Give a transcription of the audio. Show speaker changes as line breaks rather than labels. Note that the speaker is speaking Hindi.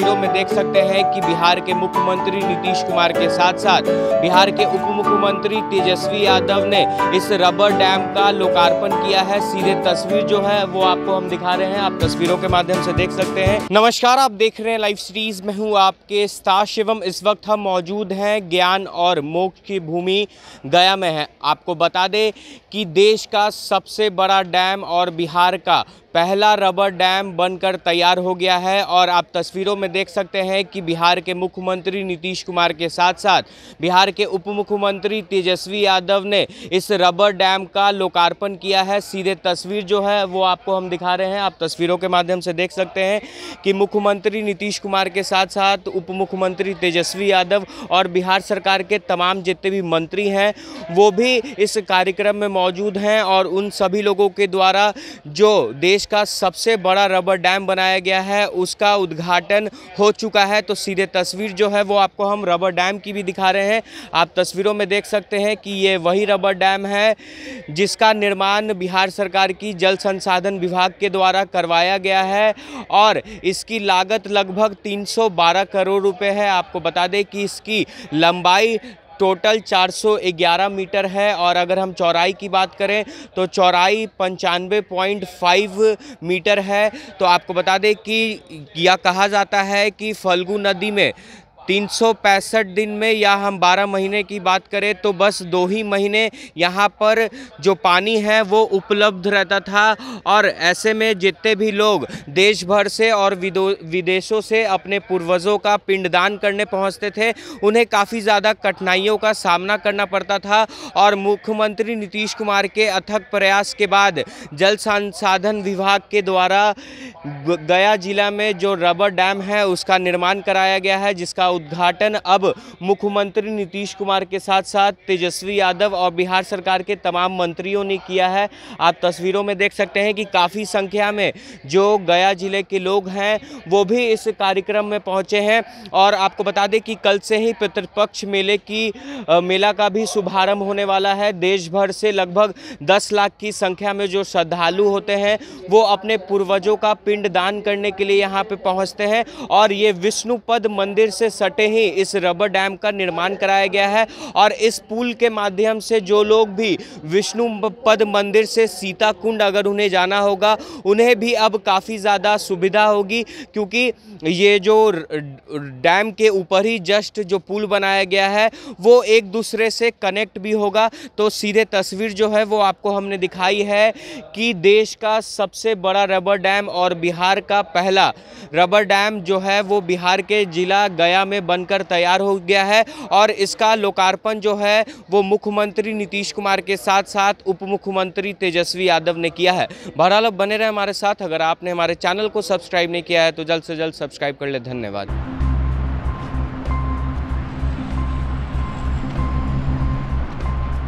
तस्वीरों में देख सकते हैं कि बिहार के मुख्यमंत्री नीतीश कुमार के साथ साथ बिहार के उप मुख्यमंत्री तेजस्वी यादव ने इस रबर डैम का लोकार्पण किया है। सीधे तस्वीर जो है वो आपको हम दिखा रहे हैं, आप तस्वीरों के माध्यम से देख सकते हैं। नमस्कार, आप देख रहे हैं लाइव सीरीज में हूँ आपके स्टार शिवम। इस वक्त हम मौजूद हैं ज्ञान और मोक्ष की भूमि गया में है। आपको बता दें कि देश का सबसे बड़ा डैम और बिहार का पहला रबर डैम बनकर तैयार हो गया है और आप तस्वीरों में देख सकते हैं कि बिहार के मुख्यमंत्री नीतीश कुमार के साथ साथ बिहार के उप मुख्यमंत्री तेजस्वी यादव ने इस रबर डैम का लोकार्पण किया है। सीधे तस्वीर जो है वो आपको हम दिखा रहे हैं, आप तस्वीरों के माध्यम से देख सकते हैं कि मुख्यमंत्री नीतीश कुमार के साथ साथ उप मुख्यमंत्री तेजस्वी यादव और बिहार सरकार के तमाम जितने भी मंत्री हैं वो भी इस कार्यक्रम में मौजूद हैं और उन सभी लोगों के द्वारा जो देश का सबसे बड़ा रबर डैम बनाया गया है उसका उद्घाटन हो चुका है। तो सीधे तस्वीर जो है वो आपको हम रबर डैम की भी दिखा रहे हैं। आप तस्वीरों में देख सकते हैं कि ये वही रबर डैम है जिसका निर्माण बिहार सरकार की जल संसाधन विभाग के द्वारा करवाया गया है और इसकी लागत लगभग 312 करोड़ रुपए है। आपको बता दें कि इसकी लंबाई टोटल 411 मीटर है और अगर हम चौड़ाई की बात करें तो चौड़ाई 95.5 मीटर है। तो आपको बता दें कि यह कहा जाता है कि फल्गु नदी में 365 दिन में या हम 12 महीने की बात करें तो बस 2 ही महीने यहाँ पर जो पानी है वो उपलब्ध रहता था और ऐसे में जितने भी लोग देश भर से और विदेशों से अपने पूर्वजों का पिंडदान करने पहुँचते थे उन्हें काफ़ी ज़्यादा कठिनाइयों का सामना करना पड़ता था और मुख्यमंत्री नीतीश कुमार के अथक प्रयास के बाद जल संसाधन विभाग के द्वारा गया जिला में जो रबर डैम है उसका निर्माण कराया गया है, जिसका उद्घाटन अब मुख्यमंत्री नीतीश कुमार के साथ साथ तेजस्वी यादव और बिहार सरकार के तमाम मंत्रियों ने किया है। आप तस्वीरों में देख सकते हैं कि काफ़ी संख्या में जो गया जिले के लोग हैं वो भी इस कार्यक्रम में पहुंचे हैं और आपको बता दें कि कल से ही पितृपक्ष मेला का भी शुभारंभ होने वाला है। देश भर से लगभग 10 लाख की संख्या में जो श्रद्धालु होते हैं वो अपने पूर्वजों का पिंड दान करने के लिए यहाँ पे पहुँचते हैं और ये विष्णुपद मंदिर से सटे ही इस रबर डैम का निर्माण कराया गया है और इस पुल के माध्यम से जो लोग भी विष्णुपद मंदिर से सीता कुंड अगर उन्हें जाना होगा उन्हें भी अब काफ़ी ज़्यादा सुविधा होगी, क्योंकि ये जो डैम के ऊपर ही जस्ट जो पुल बनाया गया है वो एक दूसरे से कनेक्ट भी होगा। तो सीधे तस्वीर जो है वो आपको हमने दिखाई है कि देश का सबसे बड़ा रबर डैम और बिहार का पहला रबर डैम जो है वो बिहार के जिला गया में बनकर तैयार हो गया है और इसका लोकार्पण जो है वो मुख्यमंत्री नीतीश कुमार के साथ साथ उप मुख्यमंत्री तेजस्वी यादव ने किया है। बहरहाल बने रहे हमारे साथ। अगर आपने हमारे चैनल को सब्सक्राइब नहीं किया है तो जल्द से जल्द सब्सक्राइब कर ले। धन्यवाद।